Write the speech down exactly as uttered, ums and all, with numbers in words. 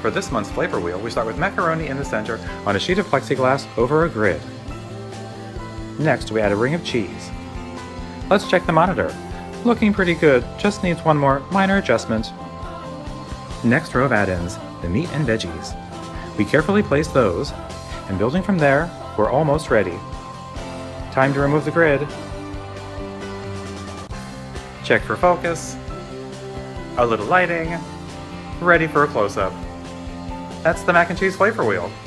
For this month's flavor wheel, we start with macaroni in the center on a sheet of plexiglass over a grid. Next, we add a ring of cheese. Let's check the monitor. Looking pretty good, just needs one more minor adjustment. Next row of add-ins, the meat and veggies. We carefully place those, and building from there, we're almost ready. Time to remove the grid. Check for focus. A little lighting. Ready for a close-up. That's the mac and cheese flavor wheel.